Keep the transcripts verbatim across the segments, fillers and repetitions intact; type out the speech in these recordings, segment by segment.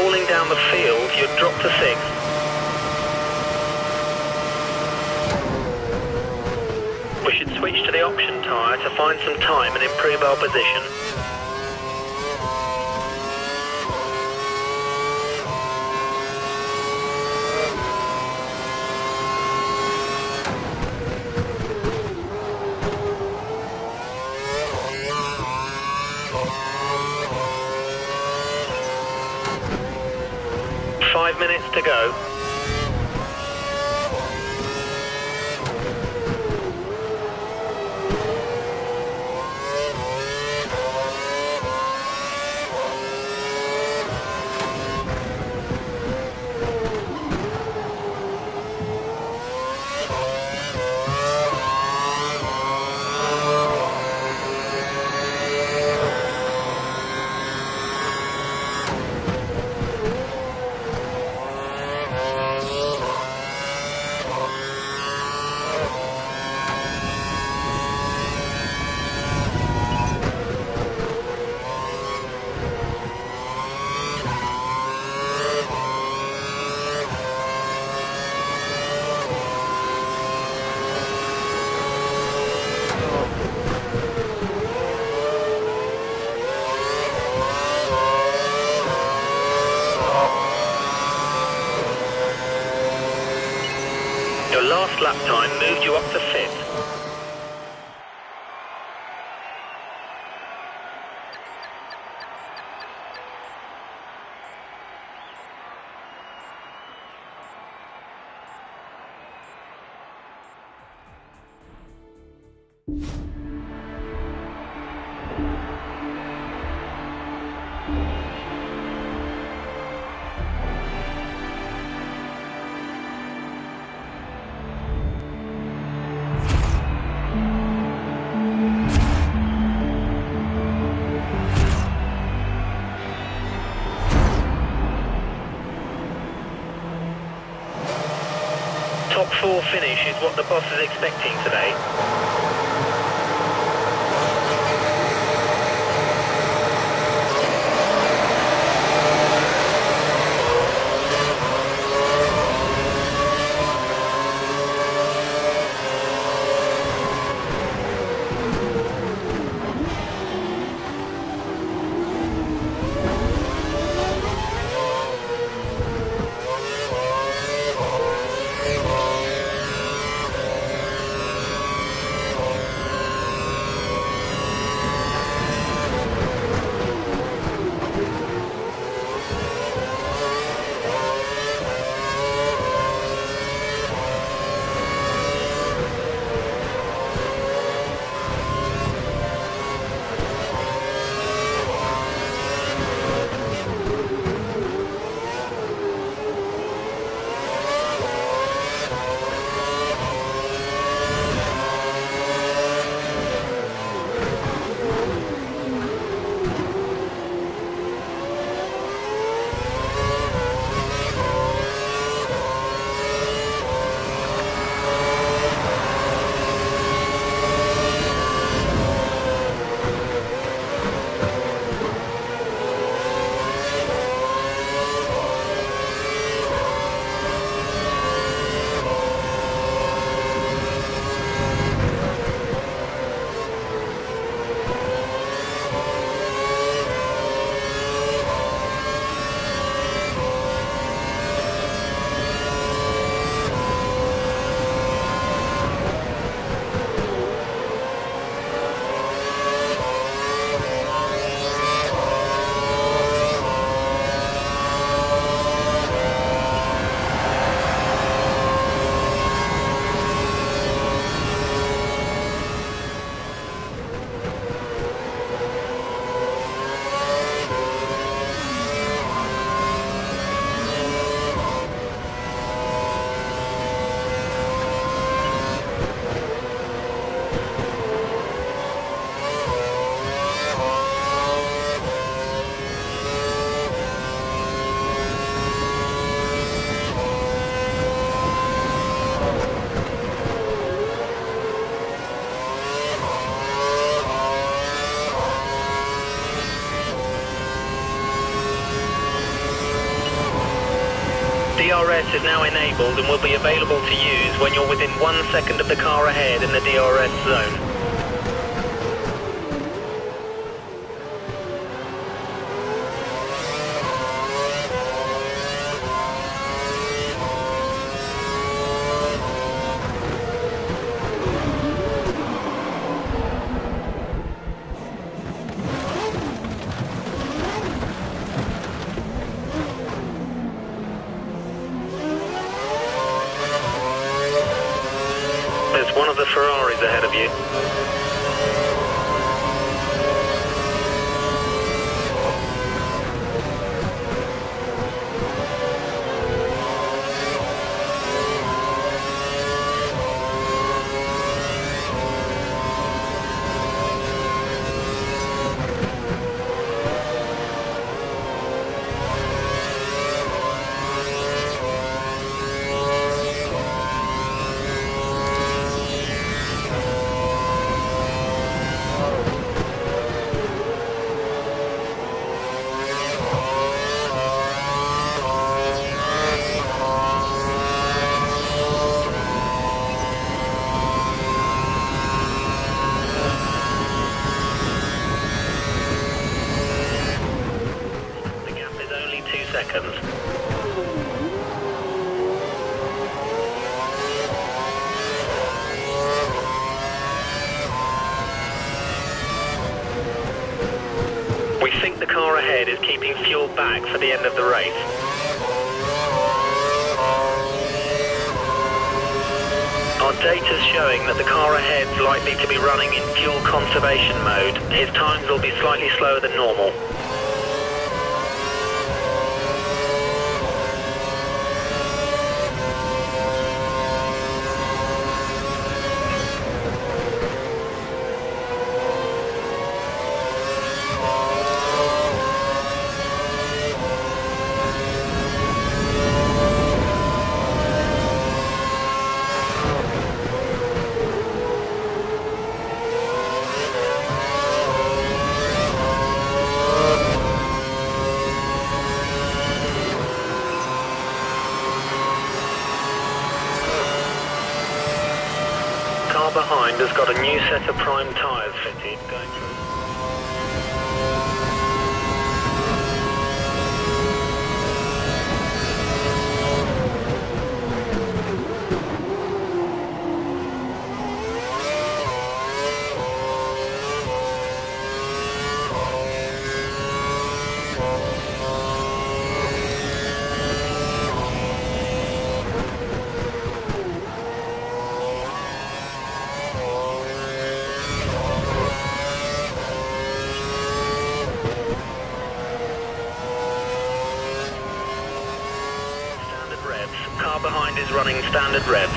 falling down the field, you'd drop to sixth. We should switch to the option tyre to find some time and improve our position. Five minutes to go. Your last lap time moved you up to fifth. Top four finish is what the boss is expecting today. R S is now enabled and will be available to use when you're within one second of the car ahead in the D R S zone. There's one of the Ferraris ahead of you. Seconds. We think the car ahead is keeping fuel back for the end of the race. Our data's showing that the car ahead's likely to be running in fuel conservation mode. His times will be slightly slower than normal. Behind has got a new set of prime tyres fitted going through. Car behind is running standard revs.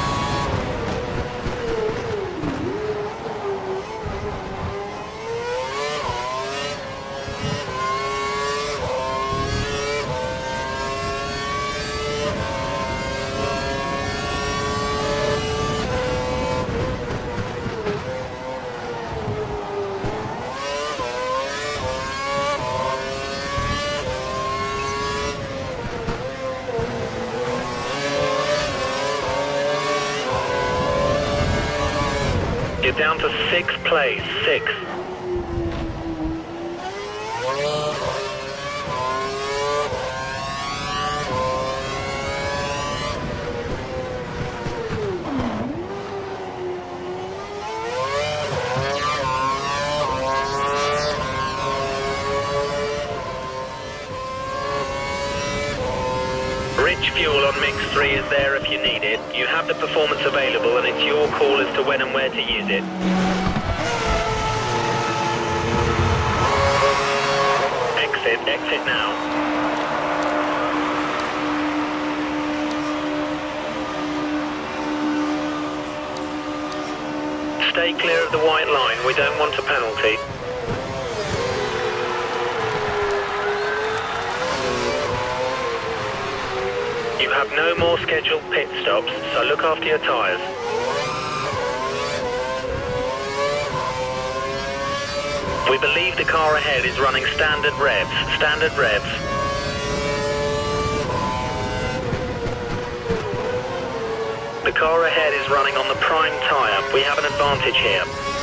You're down to sixth place, six. Rich fuel on mix three is there if you need it. You have the performance available and it's your call as to when and where to use it. Exit, exit now. Stay clear of the white line, we don't want a penalty. You have no more scheduled pit stops, so look after your tyres. We believe the car ahead is running standard revs, standard revs. car ahead is running on the prime tyre. We have an advantage here.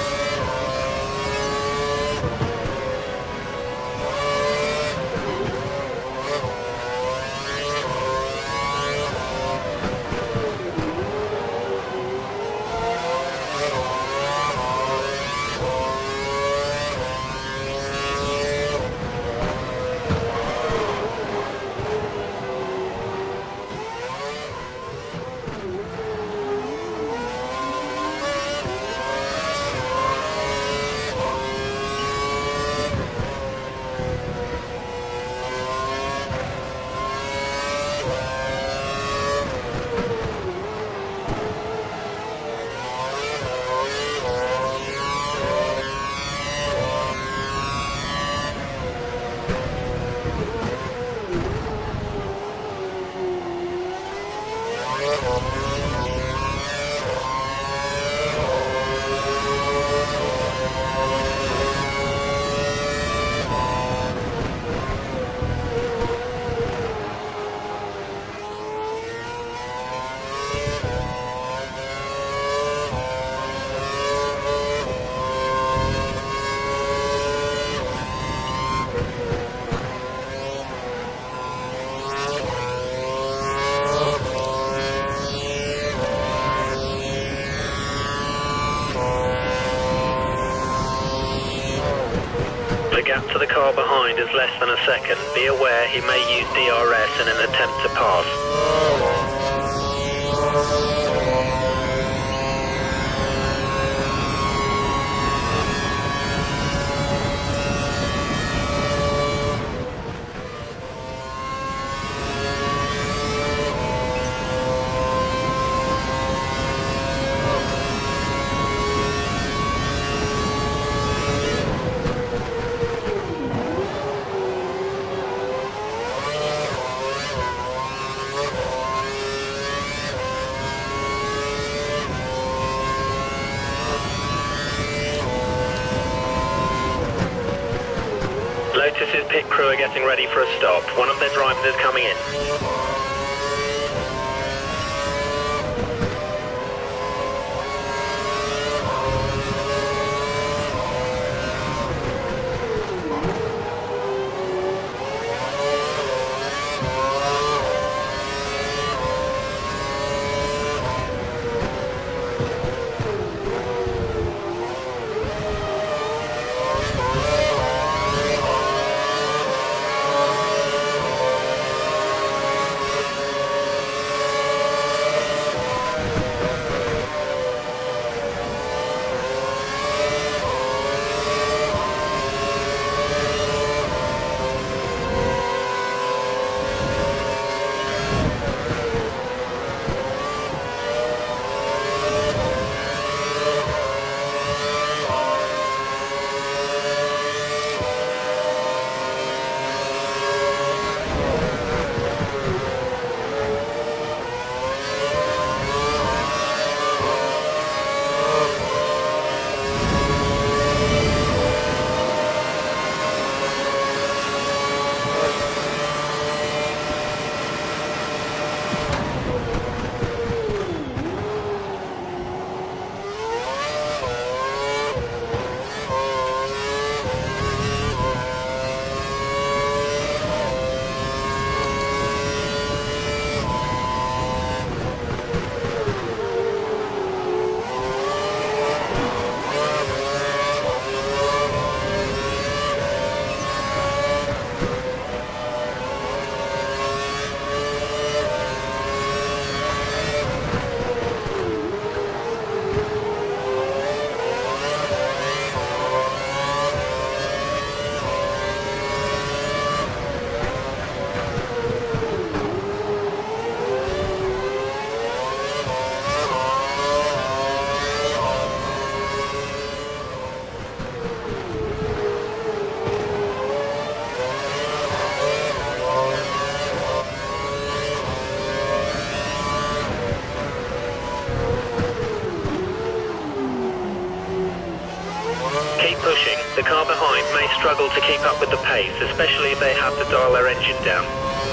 The gap to the car behind is less than a second. Be aware he may use D R S in an attempt to pass. Lotus's pit crew are getting ready for a stop. One of their drivers is coming in. The car behind may struggle to keep up with the pace, especially if they have to dial their engine down.